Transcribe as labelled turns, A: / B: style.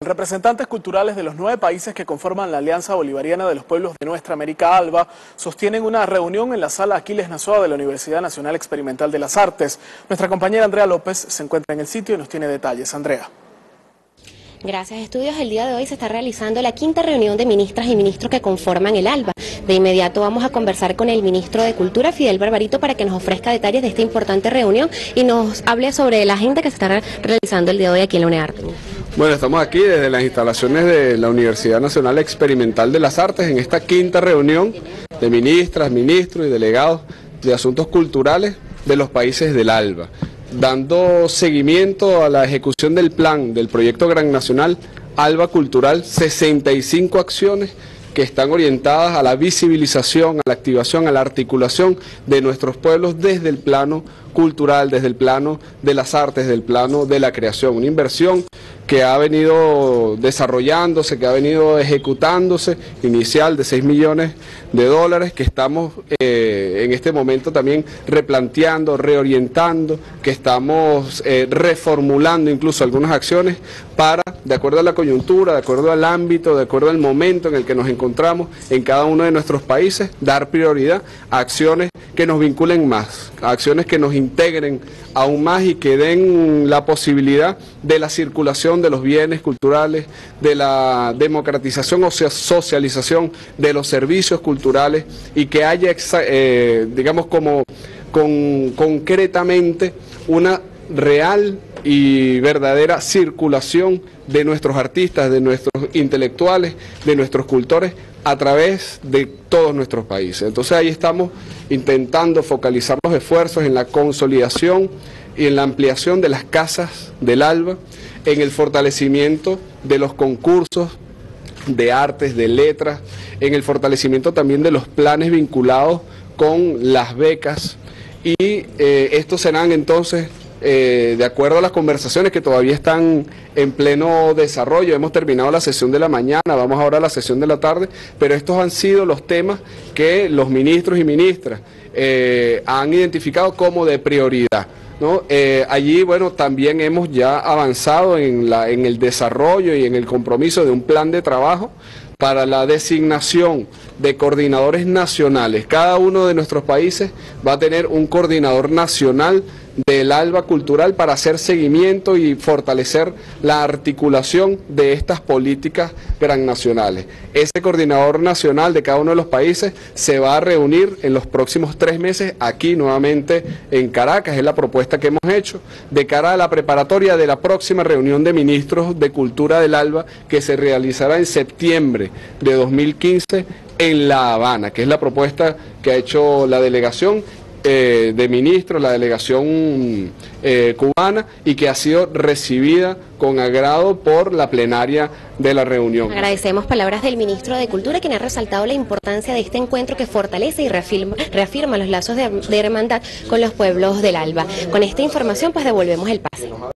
A: Representantes culturales de los 9 países que conforman la Alianza Bolivariana de los Pueblos de Nuestra América ALBA sostienen una reunión en la Sala Aquiles Nazoa de la Universidad Nacional Experimental de las Artes. Nuestra compañera Andrea López se encuentra en el sitio y nos tiene detalles. Andrea.
B: Gracias, Estudios. El día de hoy se está realizando la 5ª reunión de ministras y ministros que conforman el ALBA. De inmediato vamos a conversar con el ministro de Cultura, Fidel Barbarito, para que nos ofrezca detalles de esta importante reunión y nos hable sobre la agenda que se está realizando el día de hoy aquí en la UNEARTE.
C: Bueno, estamos aquí desde las instalaciones de la Universidad Nacional Experimental de las Artes en esta 5ª reunión de ministras, ministros y delegados de asuntos culturales de los países del ALBA, dando seguimiento a la ejecución del plan del proyecto Gran Nacional ALBA Cultural, 65 acciones que están orientadas a la visibilización, a la activación, a la articulación de nuestros pueblos desde el plano cultural, desde el plano de las artes, desde el plano de la creación. Una inversión que ha venido desarrollándose, que ha venido ejecutándose, inicial de $6 millones, que estamos en este momento también replanteando, reorientando, que estamos reformulando incluso algunas acciones para, de acuerdo a la coyuntura, de acuerdo al ámbito, de acuerdo al momento en el que nos encontramos en cada uno de nuestros países, dar prioridad a acciones que nos vinculen más, a acciones que nos integren aún más y que den la posibilidad de la circulación de los bienes culturales, de la democratización o socialización de los servicios culturales y que haya, digamos, concretamente una real y verdadera circulación de nuestros artistas, de nuestros intelectuales, de nuestros cultores a través de todos nuestros países. Entonces ahí estamos intentando focalizar los esfuerzos en la consolidación y en la ampliación de las casas del ALBA, en el fortalecimiento de los concursos de artes, de letras, en el fortalecimiento también de los planes vinculados con las becas y estos serán entonces de acuerdo a las conversaciones que todavía están en pleno desarrollo. Hemos terminado la sesión de la mañana, vamos ahora a la sesión de la tarde, pero estos han sido los temas que los ministros y ministras han identificado como de prioridad, ¿no? Allí, bueno, también hemos ya avanzado en el desarrollo y en el compromiso de un plan de trabajo para la designación de coordinadores nacionales. Cada uno de nuestros países va a tener un coordinador nacional del ALBA Cultural para hacer seguimiento y fortalecer la articulación de estas políticas gran nacionales. Ese coordinador nacional de cada uno de los países se va a reunir en los próximos 3 meses aquí nuevamente en Caracas. Es la propuesta que hemos hecho de cara a la preparatoria de la próxima reunión de ministros de Cultura del ALBA que se realizará en septiembre de 2015 en La Habana, que es la propuesta que ha hecho la delegación de ministros, la delegación cubana, y que ha sido recibida con agrado por la plenaria de la reunión.
B: Agradecemos palabras del ministro de Cultura, quien ha resaltado la importancia de este encuentro que fortalece y reafirma los lazos de hermandad con los pueblos del ALBA. Con esta información pues devolvemos el pase.